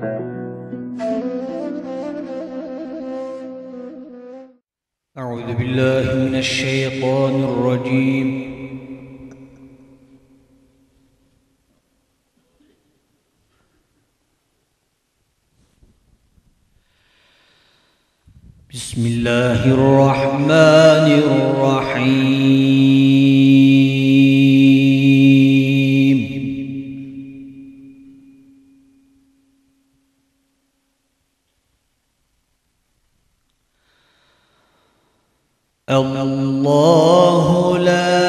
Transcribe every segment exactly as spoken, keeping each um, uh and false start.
أعوذ بالله من الشيطان الرجيم. بسم الله الرحمن الرحيم. الله لا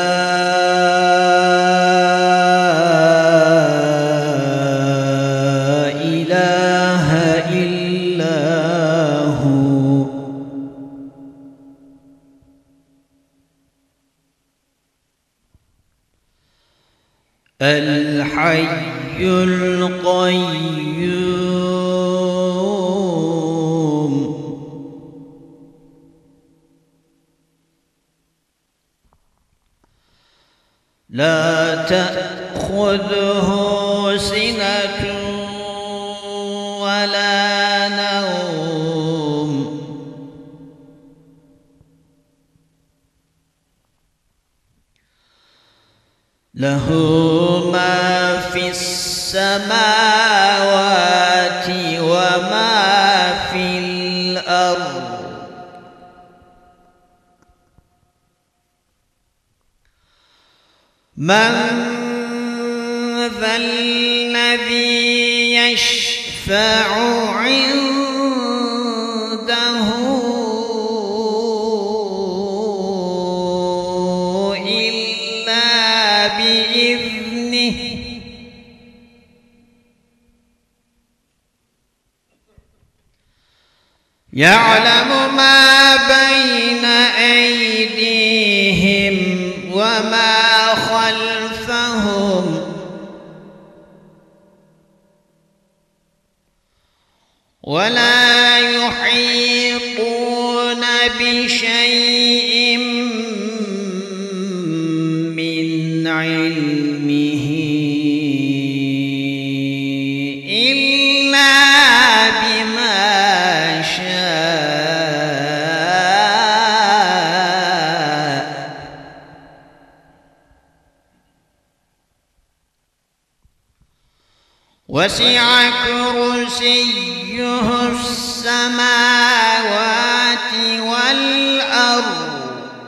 إله إلا هو الحي القيوم لا تأخذه سنة ولا نوم له ما في السماوات وما في الأرض من ذا الذي يشفع عنده إلا بإذنه يعلم ما بين أيديهم وما خلفهم ولا يحيطون بشيء من علمه إلا بما شاء وسع كرسيه السماوات والأرض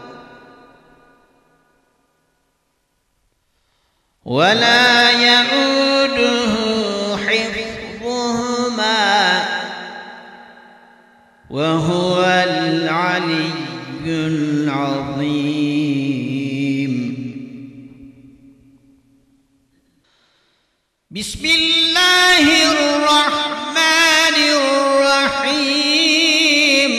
ولا يئوده حفظهما وهو العلي العظيم. بسم الله الرحمن الرحيم.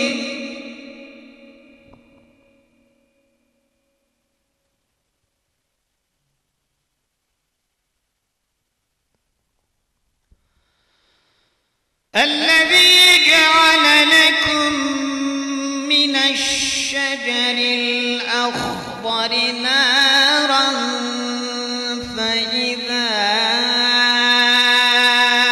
الذي جعل لكم من الشجر الأخضر نارا فإذا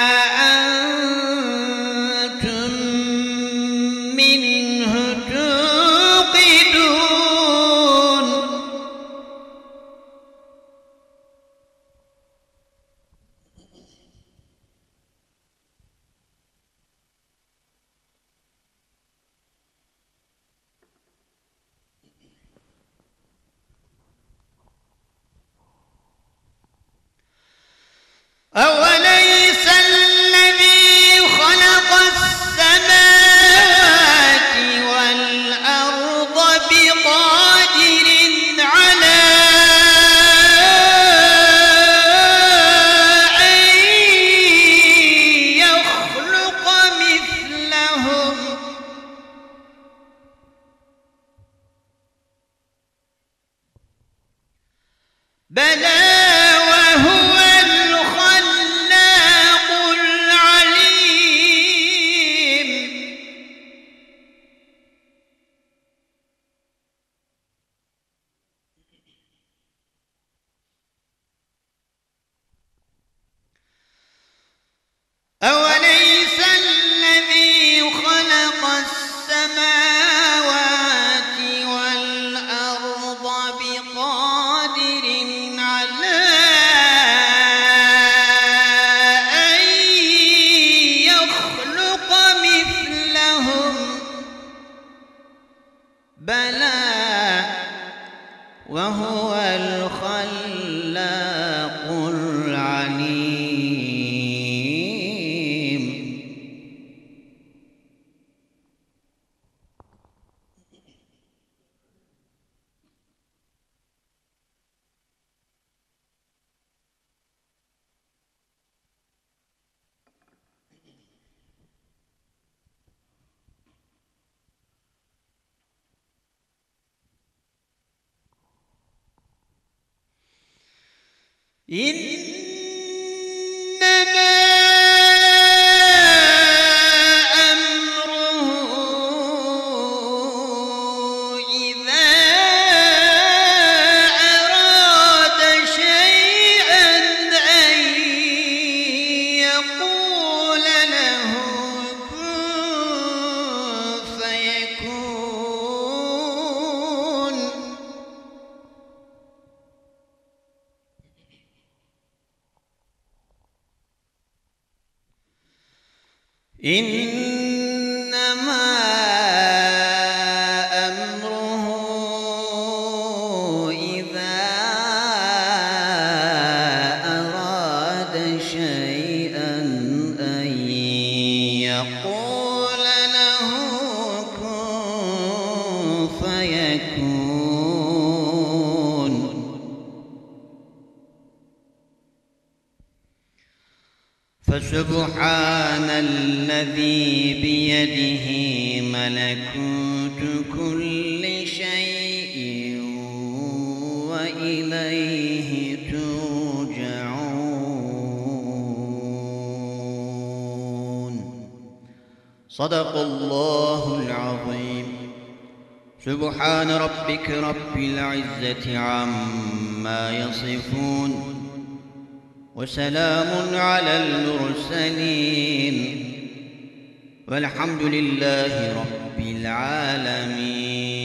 إنما أمره إذا أراد شيئا أن يقول له كن فيكون. إنما أمره إذا أراد شيئا أن يقول له كن فيكون. فسبحان الذي بيده ملكوت كل شيء وإليه ترجعون. صدق الله العظيم. سبحان ربك رب العزة عما يصفون وسلام على المرسلين والحمد لله رب العالمين.